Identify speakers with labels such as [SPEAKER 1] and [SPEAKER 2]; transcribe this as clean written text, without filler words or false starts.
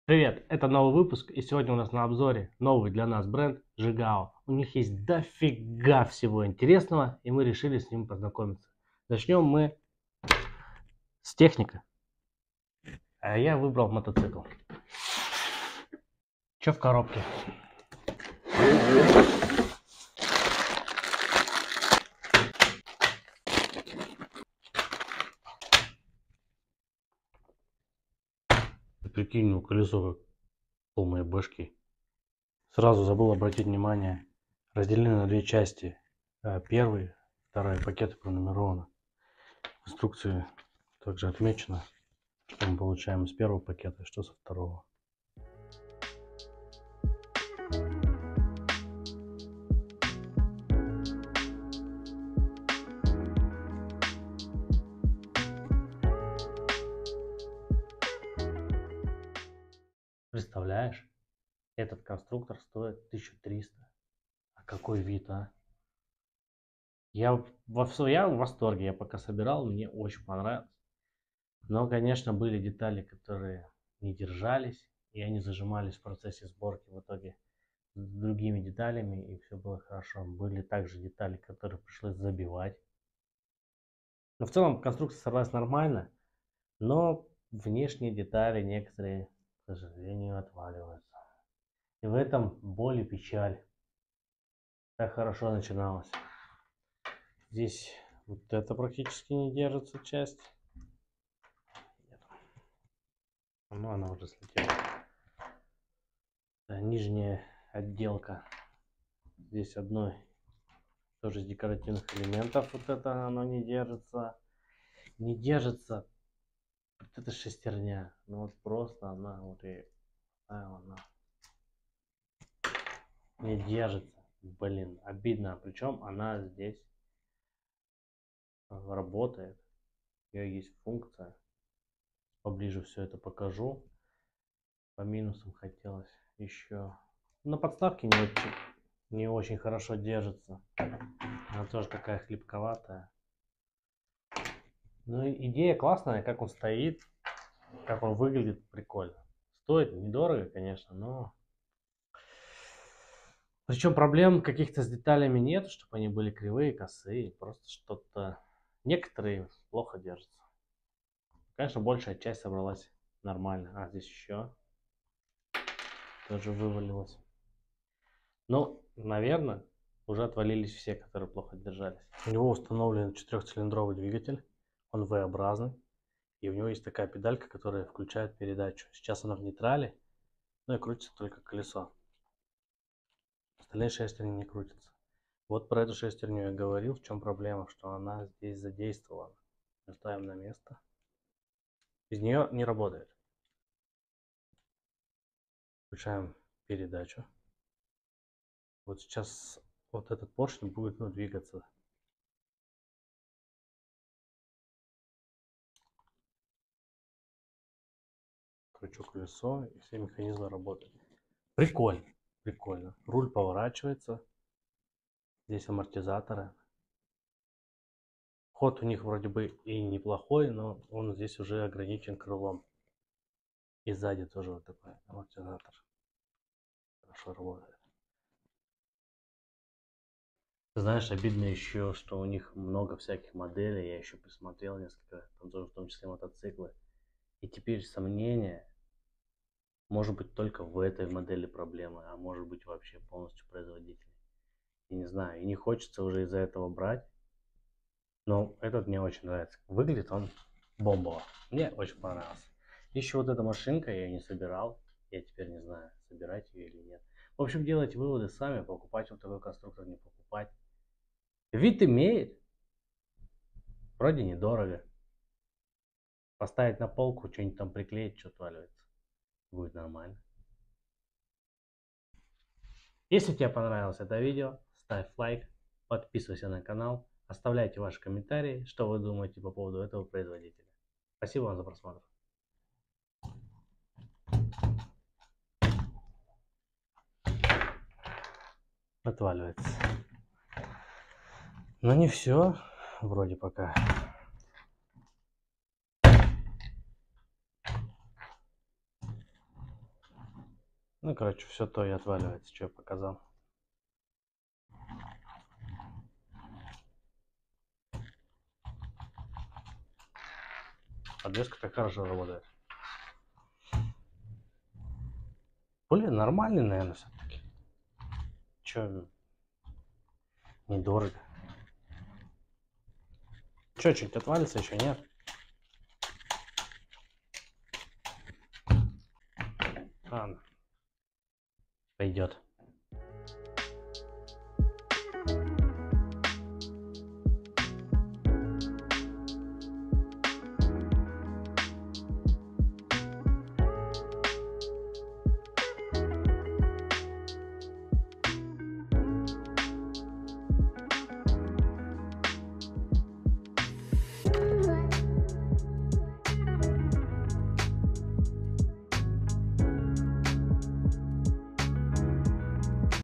[SPEAKER 1] Привет, это новый выпуск, и сегодня у нас на обзоре новый для нас бренд Жигао. У них есть дофига всего интересного, и мы решили с ним познакомиться. Начнем мы с техники. А я выбрал мотоцикл. Что в коробке? Прикинь, ну колесо как пол моей башки. Сразу забыл обратить внимание, разделены на две части. Первый, второй пакеты пронумерованы. В инструкции также отмечено, что мы получаем из первого пакета и что со второго. Представляешь, этот конструктор стоит 1300. А какой вид, а? Я в восторге, я пока собирал, мне очень понравилось. Но, конечно, были детали, которые не держались, и они зажимались в процессе сборки. В итоге с другими деталями, и все было хорошо. Были также детали, которые пришлось забивать. Но в целом конструкция собралась нормально, но внешние детали некоторые, к сожалению, отваливаются. И в этом боль и печаль. Так хорошо начиналось. Здесь вот это практически не держится часть. Ну, она уже слетела. Нижняя отделка. Здесь одной тоже из декоративных элементов. Вот это оно не держится. Не держится. Вот эта шестерня. Ну вот просто она вот и она не держится. Блин, обидно. Причем она здесь работает. У нее есть функция. Поближе все это покажу. По минусам хотелось еще. На подставке не очень хорошо держится. Она тоже такая хлипковатая. Ну, идея классная, как он стоит, как он выглядит, прикольно. Стоит недорого, конечно, но... Причем проблем каких-то с деталями нет, чтобы они были кривые, косые. Просто что-то... Некоторые плохо держатся. Конечно, большая часть собралась нормально. А, здесь еще тоже вывалилось. Ну, наверное, уже отвалились все, которые плохо держались. У него установлен 4-цилиндровый двигатель. Он V-образный. И у него есть такая педалька, которая включает передачу. Сейчас она в нейтрале, ну и крутится только колесо. Остальные шестерни не крутятся. Вот про эту шестерню я говорил, в чем проблема, что она здесь задействована. Ставим на место. Без нее не работает. Включаем передачу. Вот сейчас вот этот поршень будет двигаться. Кручу колесо, и все механизмы работают. Прикольно, прикольно. Руль поворачивается. Здесь амортизаторы. Ход у них вроде бы и неплохой, но он здесь уже ограничен крылом. И сзади тоже вот такой амортизатор. Хорошо работает. Знаешь, обидно еще, что у них много всяких моделей. Я еще посмотрел несколько, там тоже в том числе мотоциклы. И теперь сомнения, может быть, только в этой модели проблемы, а может быть вообще полностью производитель. Я не знаю, и не хочется уже из-за этого брать. Но этот мне очень нравится. Выглядит он бомбово. Мне очень понравился. Еще вот эта машинка я не собирал. Я теперь не знаю, собирать ее или нет. В общем, делайте выводы сами. Покупать вот такой конструктор, не покупать. Вид имеет. Вроде недорого. Поставить на полку, что-нибудь там приклеить, что отваливается. Будет нормально. Если тебе понравилось это видео, ставь лайк, подписывайся на канал, оставляйте ваши комментарии, что вы думаете по поводу этого производителя. Спасибо вам за просмотр. Отваливается. Но не все, вроде пока. Ну, короче, все то и отваливается, что я показал. Подвеска так хорошо работает. Блин, нормальный, наверное, все-таки. Че, недорого. Че, чуть отвалится еще, нет? Ладно. Пойдет.